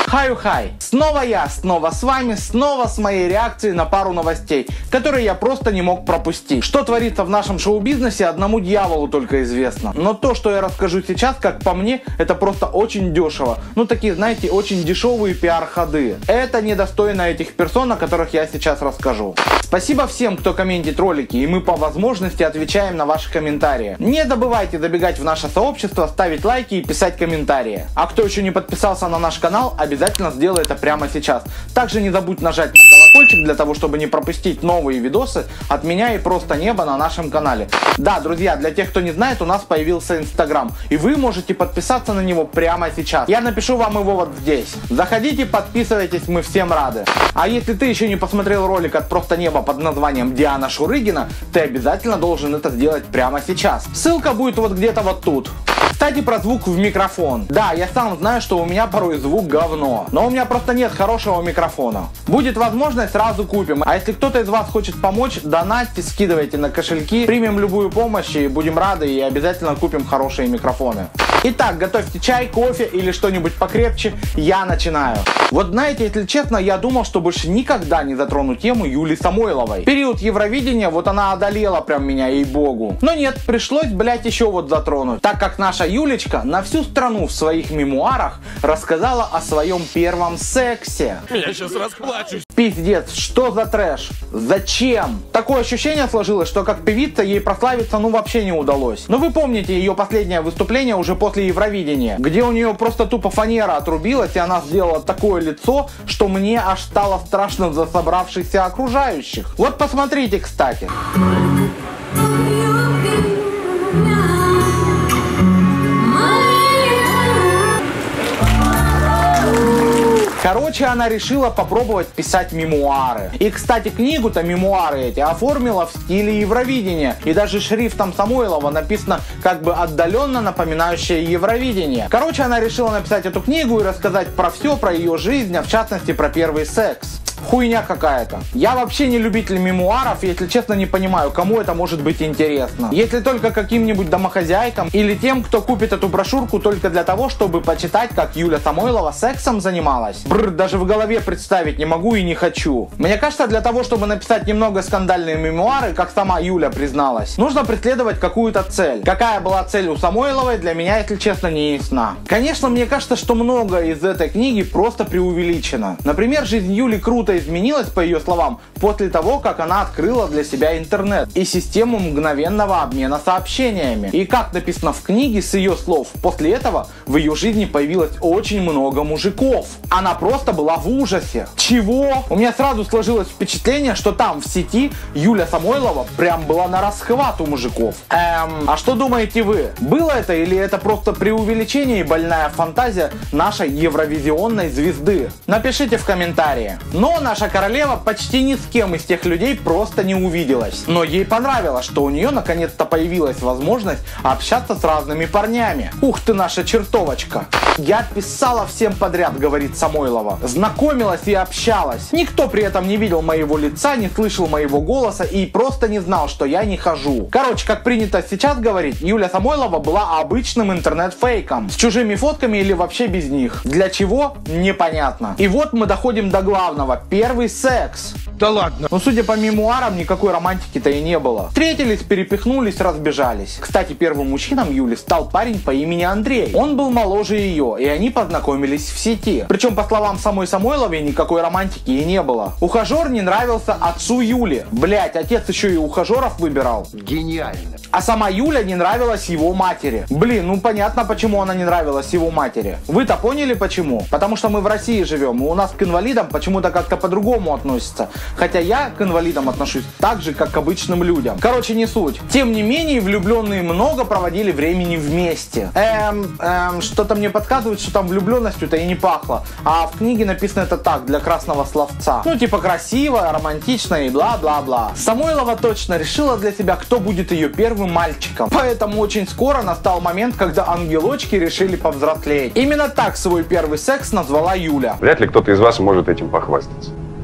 Хай-хай! Снова я, снова с вами, снова с моей реакцией на пару новостей, которые я просто не мог пропустить. Что творится в нашем шоу-бизнесе, одному дьяволу только известно. Но то, что я расскажу сейчас, как по мне, это просто очень дешево. Ну, такие, знаете, очень дешевые пиар-ходы. Это недостойно этих персон, о которых я сейчас расскажу. Спасибо всем, кто комментит ролики, и мы по возможности отвечаем на ваши комментарии. Не забывайте забегать в наше сообщество, ставить лайки и писать комментарии. А кто еще не подписался на наш канал, обязательно сделай это прямо сейчас. Также не забудь нажать на колокольчик для того, чтобы не пропустить новые видосы от меня и просто неба на нашем канале. Да, друзья, для тех, кто не знает, у нас появился Инстаграм, и вы можете подписаться на него прямо сейчас. Я напишу вам его вот здесь. Заходите, подписывайтесь, мы всем рады. А если ты еще не посмотрел ролик от Просто Неба под названием Диана Шурыгина, ты обязательно должен это сделать прямо сейчас. Ссылка будет вот где-то вот тут. Кстати, про звук в микрофон. Да, я сам знаю, что у меня порой звук говно, но у меня просто нет хорошего микрофона. Будет возможность, сразу купим. А если кто-то из вас хочет помочь, донатьте, скидывайте на кошельки, примем любую помощь и будем рады, и обязательно купим хорошие микрофоны. Итак, готовьте чай, кофе или что-нибудь покрепче, я начинаю. Вот знаете, если честно, я думал, что больше никогда не затрону тему Юли Самойловой. Период Евровидения, вот она одолела прям меня, ей-богу. Но нет, пришлось, блять, еще вот затронуть. Так как наша Юлечка на всю страну в своих мемуарах рассказала о своем первом сексе. Я сейчас расплачусь. Пиздец, что за трэш? Зачем? Такое ощущение сложилось, что как певица ей прославиться ну вообще не удалось. Но вы помните ее последнее выступление уже после Евровидения, где у нее просто тупо фанера отрубилась, и она сделала такое лицо, что мне аж стало страшно за собравшихся окружающих. Вот посмотрите, кстати. Короче, она решила попробовать писать мемуары. И, кстати, книгу-то, мемуары эти, оформила в стиле Евровидения. И даже шрифтом Самойлова написано как бы отдаленно напоминающее Евровидение. Короче, она решила написать эту книгу и рассказать про все, про ее жизнь, а в частности про первый секс. Хуйня какая-то. Я вообще не любитель мемуаров, если честно не понимаю, кому это может быть интересно. Если только каким-нибудь домохозяйкам или тем, кто купит эту брошюрку только для того, чтобы почитать, как Юля Самойлова сексом занималась. Бррр, даже в голове представить не могу и не хочу. Мне кажется, для того, чтобы написать немного скандальные мемуары, как сама Юля призналась, нужно преследовать какую-то цель. Какая была цель у Самойловой, для меня, если честно, не ясна. Конечно, мне кажется, что многое из этой книги просто преувеличено. Например, жизнь Юли круто изменилась, по ее словам, после того, как она открыла для себя интернет и систему мгновенного обмена сообщениями. И как написано в книге, с ее слов, после этого в ее жизни появилось очень много мужиков. Она просто была в ужасе. Чего? У меня сразу сложилось впечатление, что там в сети Юля Самойлова прям была на расхват у мужиков. А что думаете вы? Было это или это просто преувеличение и больная фантазия нашей евровизионной звезды? Напишите в комментарии. Но наша королева почти ни с кем из тех людей просто не увиделась. Но ей понравилось, что у нее наконец-то появилась возможность общаться с разными парнями. Ух ты, наша чертовочка. Я писала всем подряд, говорит Самойлова. Знакомилась и общалась. Никто при этом не видел моего лица, не слышал моего голоса и просто не знал, что я не хожу. Короче, как принято сейчас говорить, Юля Самойлова была обычным интернет-фейком. С чужими фотками или вообще без них. Для чего? Непонятно. И вот мы доходим до главного. Первый секс. Да ладно. Но судя по мемуарам, никакой романтики-то и не было. Встретились, перепихнулись, разбежались. Кстати, первым мужчином Юли стал парень по имени Андрей. Он был моложе ее, и они познакомились в сети. Причем, по словам самой Самойловой, никакой романтики и не было. Ухажер не нравился отцу Юли. Блять, отец еще и ухажеров выбирал. Гениально. А сама Юля не нравилась его матери. Блин, ну понятно, почему она не нравилась его матери. Вы-то поняли почему? Потому что мы в России живем, и у нас к инвалидам почему-то как-то по-другому относятся. Хотя я к инвалидам отношусь так же, как к обычным людям. Короче, не суть. Тем не менее, влюбленные много проводили времени вместе. Что-то мне подсказывает, что там влюбленностью-то и не пахло. А в книге написано это так, для красного словца. Ну, типа красиво, романтично и бла-бла-бла. Самойлова точно решила для себя, кто будет ее первым мальчиком. Поэтому очень скоро настал момент, когда ангелочки решили повзрослеть. Именно так свой первый секс назвала Юля. Вряд ли кто-то из вас может этим похвастаться.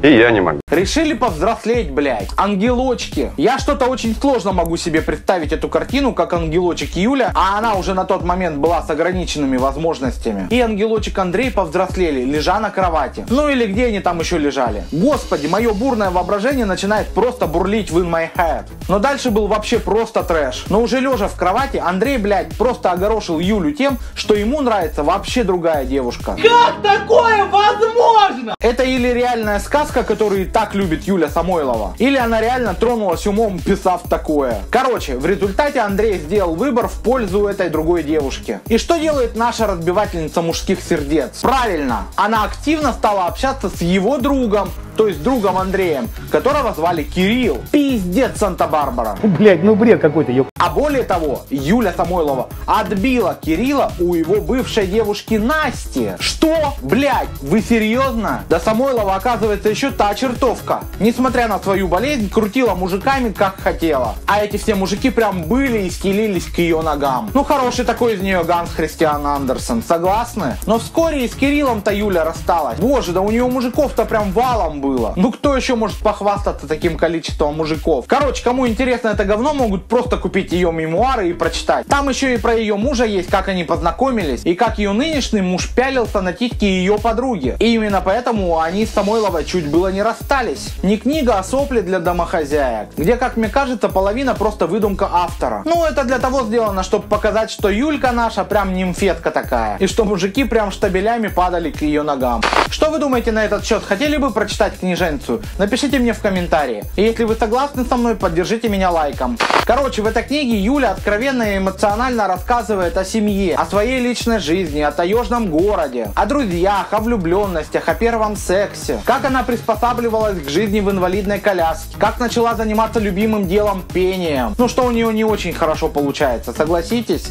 И я не могу. Решили повзрослеть, блядь. Ангелочки. Я что-то очень сложно могу себе представить эту картину, как ангелочек Юля, а она уже на тот момент была с ограниченными возможностями. И ангелочек Андрей повзрослели, лежа на кровати. Ну или где они там еще лежали. Господи, мое бурное воображение начинает просто бурлить в in my head. Но дальше был вообще просто трэш. Но уже лежа в кровати, Андрей, блядь, просто огорошил Юлю тем, что ему нравится вообще другая девушка. Как такое возможно? Это или реальная сказка, которую и так любит Юля Самойлова, или она реально тронулась умом, писав такое. Короче, в результате Андрей сделал выбор в пользу этой другой девушки. И что делает наша разбивательница мужских сердец? Правильно, она активно стала общаться с его другом, то есть другом Андреем, которого звали Кирилл. Пиздец, Санта-Барбара. Блять, ну бред какой-то, ёп. А более того, Юля Самойлова отбила Кирилла у его бывшей девушки Насти. Что? Блять, вы серьезно? Да Самойлова, оказывается, еще та чертовка. Несмотря на свою болезнь, крутила мужиками как хотела. А эти все мужики прям были и стелились к ее ногам. Ну, хороший такой из нее Ганс Христиан Андерсен, согласны? Но вскоре и с Кириллом-то Юля рассталась. Боже, да у нее мужиков-то прям валом было. Ну, кто еще может похвастаться таким количеством мужиков? Короче, кому интересно это говно, могут просто купить ее мемуары и прочитать. Там еще и про ее мужа есть, как они познакомились, и как ее нынешний муж пялился на титьки ее подруги. И именно поэтому они с Самойловой чуть было не расстались. Не книга, а сопли для домохозяек, где, как мне кажется, половина просто выдумка автора. Ну, это для того сделано, чтобы показать, что Юлька наша прям нимфетка такая, и что мужики прям штабелями падали к ее ногам. Что вы думаете на этот счет? Хотели бы прочитать книженцию? Напишите мне в комментарии. И если вы согласны со мной, поддержите меня лайком. Короче, в этой книге Юля откровенно и эмоционально рассказывает о семье, о своей личной жизни, о таежном городе, о друзьях, о влюбленностях, о первом сексе, как она приспосабливалась к жизни в инвалидной коляске, как начала заниматься любимым делом пением. Ну, что у нее не очень хорошо получается, согласитесь?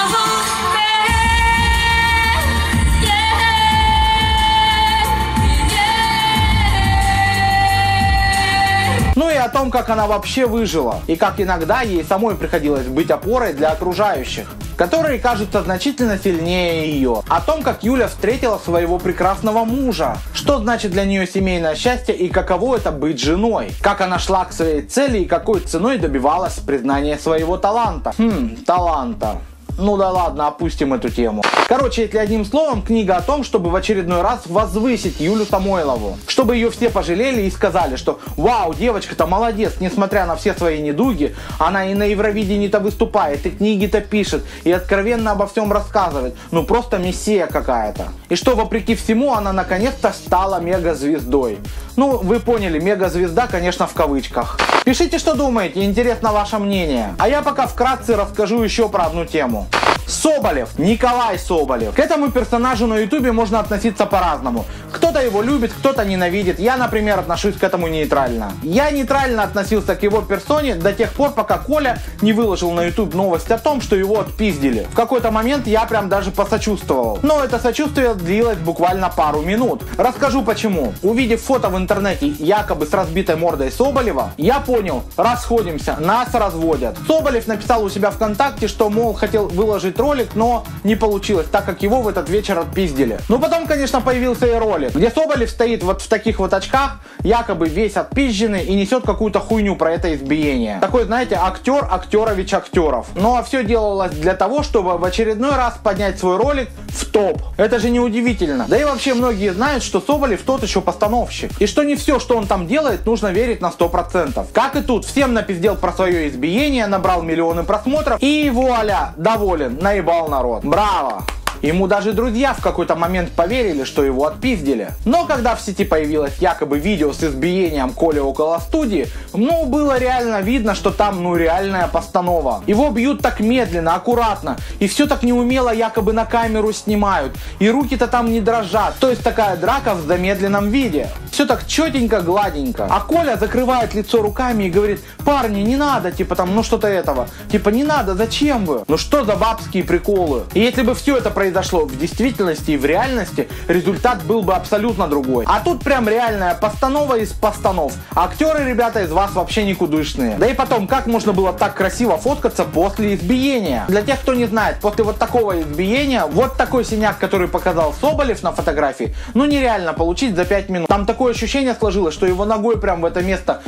Ну и о том, как она вообще выжила, и как иногда ей самой приходилось быть опорой для окружающих, которые кажутся значительно сильнее ее. О том, как Юля встретила своего прекрасного мужа, что значит для нее семейное счастье и каково это быть женой, как она шла к своей цели и какой ценой добивалась признания своего таланта. Таланта. Ну да ладно, опустим эту тему. Короче, если одним словом, книга о том, чтобы в очередной раз возвысить Юлю Самойлову. Чтобы ее все пожалели и сказали, что вау, девочка-то молодец, несмотря на все свои недуги, она и на Евровидении-то выступает, и книги-то пишет, и откровенно обо всем рассказывает. Ну просто мессия какая-то. И что вопреки всему она наконец-то стала мегазвездой. Ну, вы поняли, мегазвезда, конечно, в кавычках. Пишите, что думаете, интересно ваше мнение. А я пока вкратце расскажу еще про одну тему. Соболев, Николай Соболев. К этому персонажу на ютубе можно относиться по-разному. Кто-то его любит, кто-то ненавидит. Я, например, отношусь к этому нейтрально. Я нейтрально относился к его персоне до тех пор, пока Коля не выложил на ютуб новость о том, что его отпиздили. В какой-то момент я прям даже посочувствовал. Но это сочувствие длилось буквально пару минут. Расскажу почему. Увидев фото в интернете якобы с разбитой мордой Соболева, я понял, расходимся, нас разводят. Соболев написал у себя ВКонтакте, что, мол, хотел выложить ролик, но не получилось, так как его в этот вечер отпиздили. Ну потом, конечно, появился и ролик, где Соболев стоит вот в таких вот очках, якобы весь отпизженный и несет какую-то хуйню про это избиение. Такой, знаете, актер Актерович Актеров. Ну а все делалось для того, чтобы в очередной раз поднять свой ролик в топ. Это же не удивительно. Да и вообще многие знают, что Соболев тот еще постановщик. И что не все, что он там делает, нужно верить на 100%. Как и тут, всем напиздел про свое избиение, набрал миллионы просмотров и вуаля, доволен, наебал народ. Браво! Ему даже друзья в какой-то момент поверили, что его отпиздили. Но когда в сети появилось якобы видео с избиением Коли около студии, ну было реально видно, что там ну реальная постанова. Его бьют так медленно, аккуратно, и все так неумело якобы на камеру снимают, и руки-то там не дрожат. То есть такая драка в замедленном виде. Все так четенько, гладенько. А Коля закрывает лицо руками и говорит: парни, не надо, типа там, ну что-то этого. Типа не надо, зачем вы? Ну что за бабские приколы? И если бы все это произошло произошло в действительности и в реальности, результат был бы абсолютно другой. А тут прям реальная постанова из постанов. Актеры, ребята, из вас вообще никудышные. Да и потом, как можно было так красиво фоткаться после избиения? Для тех, кто не знает, после вот такого избиения, вот такой синяк, который показал Соболев на фотографии, ну нереально получить за 5 минут. Там такое ощущение сложилось, что его ногой прям в это место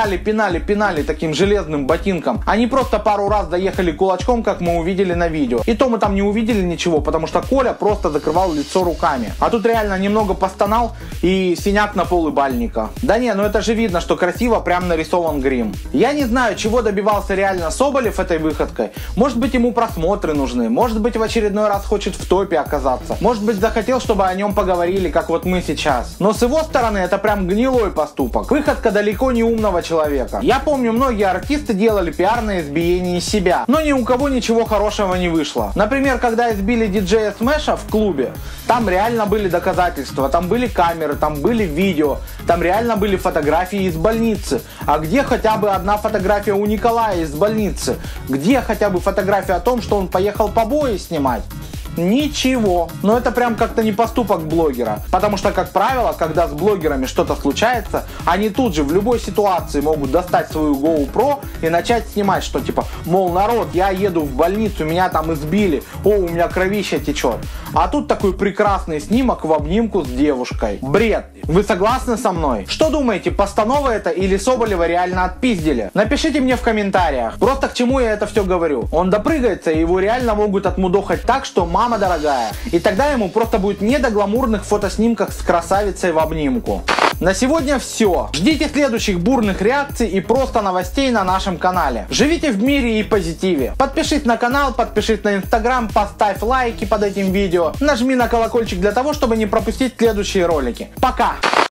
пинали таким железным ботинком. Они просто пару раз доехали кулачком, как мы увидели на видео. И то мы там не увидели ничего, потому что Коля просто закрывал лицо руками. А тут реально немного постонал и синяк на полыбальника. Да не, ну это же видно, что красиво прям нарисован грим. Я не знаю, чего добивался реально Соболев этой выходкой. Может быть, ему просмотры нужны, может быть, в очередной раз хочет в топе оказаться, может быть, захотел, чтобы о нем поговорили, как вот мы сейчас. Но с его стороны это прям гнилой поступок. Выходка далеко не умного человека. Я помню, многие артисты делали пиар на избиении себя, но ни у кого ничего хорошего не вышло. Например, когда избили диджея Смэша в клубе, там реально были доказательства, там были камеры, там были видео, там реально были фотографии из больницы. А где хотя бы одна фотография у Николая из больницы? Где хотя бы фотография о том, что он поехал побои снимать? Ничего. Но это прям как-то не поступок блогера. Потому что, как правило, когда с блогерами что-то случается, они тут же в любой ситуации могут достать свою GoPro и начать снимать, что типа, мол, народ, я еду в больницу, меня там избили, о, у меня кровища течет. А тут такой прекрасный снимок в обнимку с девушкой. Бред. Вы согласны со мной? Что думаете, постанова это или Соболева реально отпиздили? Напишите мне в комментариях. Просто к чему я это все говорю. Он допрыгается, и его реально могут отмудохать так, что мама дорогая. И тогда ему просто будет не до гламурных фотоснимков с красавицей в обнимку. На сегодня все. Ждите следующих бурных реакций и просто новостей на нашем канале. Живите в мире и позитиве. Подпишись на канал, подпишись на Инстаграм, поставь лайки под этим видео. Нажми на колокольчик для того, чтобы не пропустить следующие ролики. Пока!